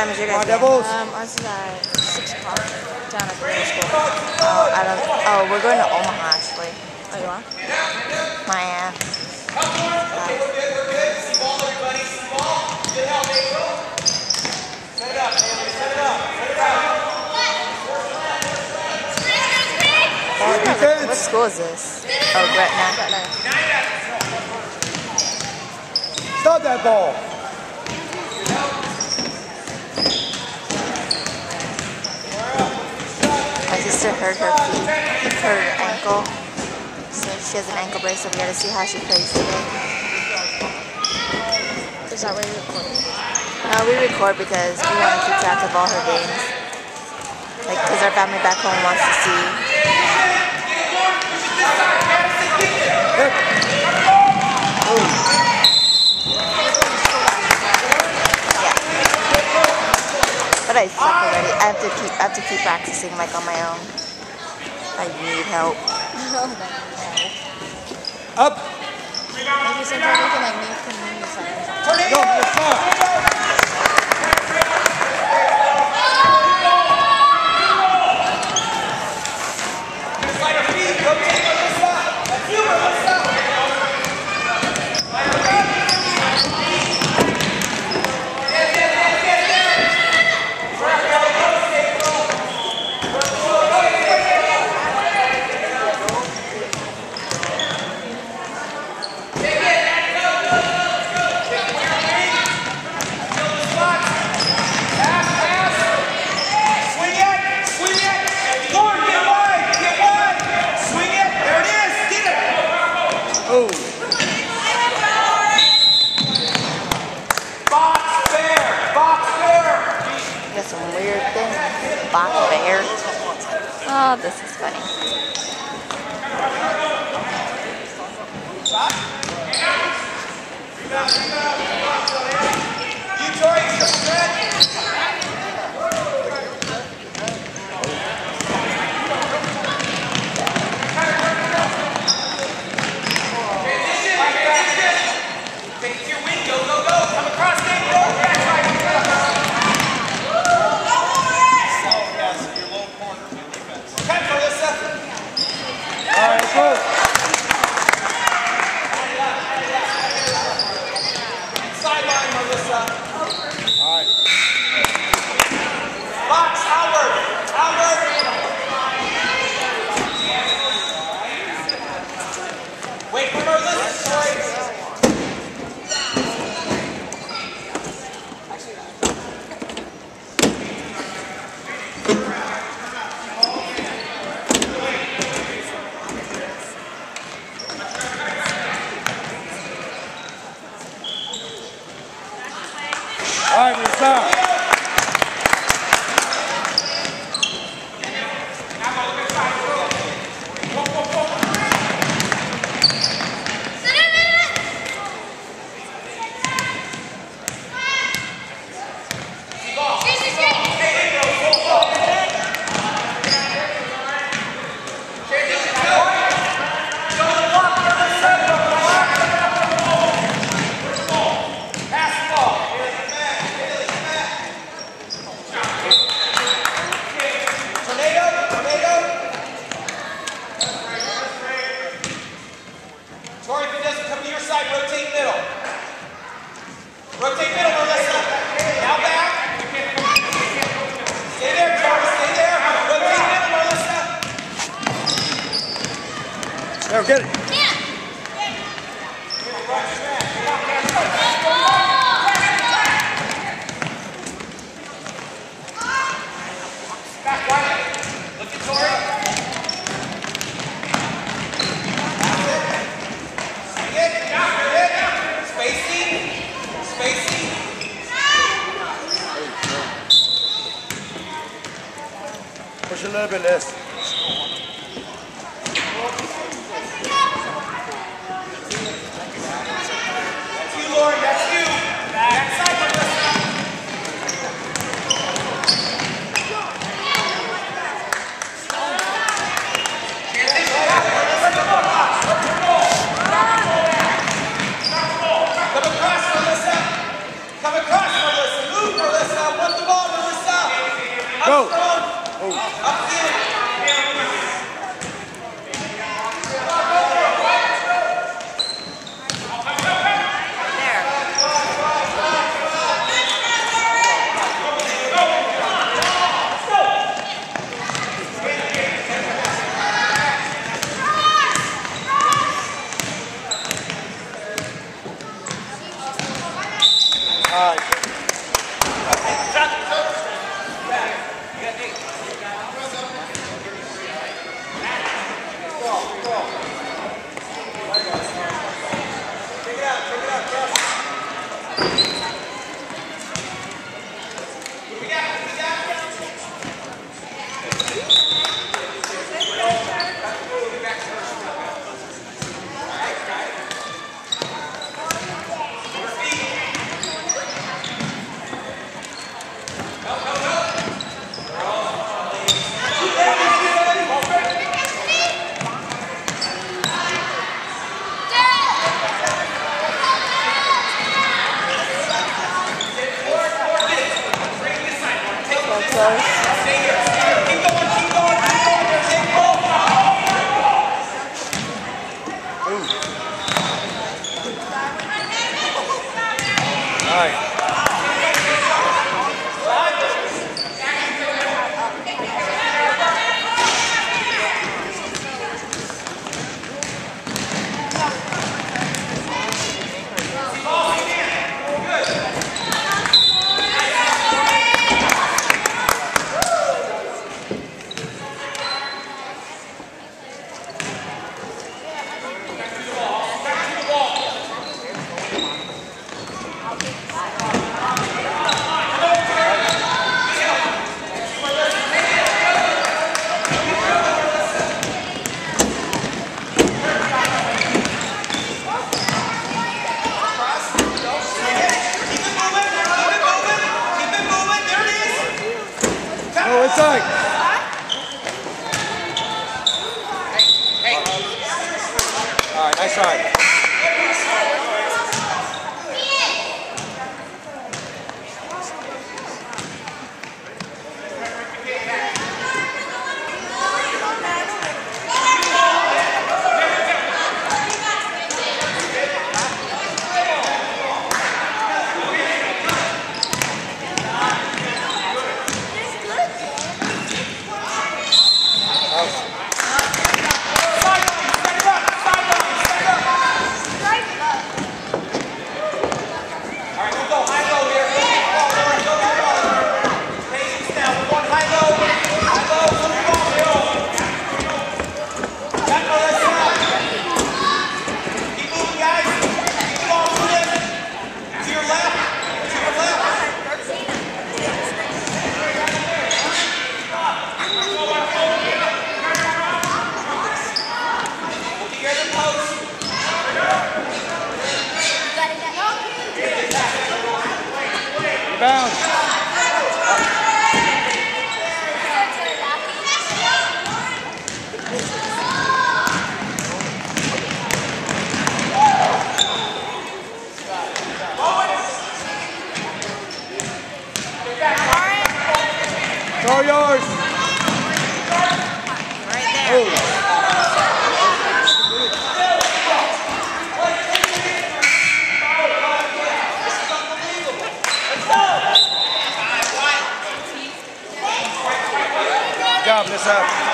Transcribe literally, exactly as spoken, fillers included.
time is your guys' game? Um, ours is at six o'clock down at the middle school. Oh, I don't. Oh, we're going to Omaha actually. Oh, you are? My yeah. What school is this? Oh, Gretna. Gretna. Stop that ball. My sister hurt her feet, her ankle. So she has an ankle brace, so we gotta see how she plays today. Is that where you record? No, we record because we want to keep track of all her games. Like, because our family back home wants to see. But I suck already. I have to keep I have to keep practicing like on my own. I need help. Up. Maybe sometime we can like make community center or something. Turn it go, good shot. Some weird thing. Box bear. Oh, this is funny. Wait for Melissa, sorry. All right, we're stop. Rotate middle, Melissa. Now back. Stay there, Charlie. Stay there. Rotate middle, Melissa. There, get it. Back right. Look at Tori. Spacing. Spacing. Push a little bit less. That's you, Lauren. That's you. Back side, Melissa. Come across, Melissa. Come across, Melissa. Move, Melissa. Want the ball. Inside. All right, nice try. Bounce. It's all yours. Right there. Oh. Good job, Nissa.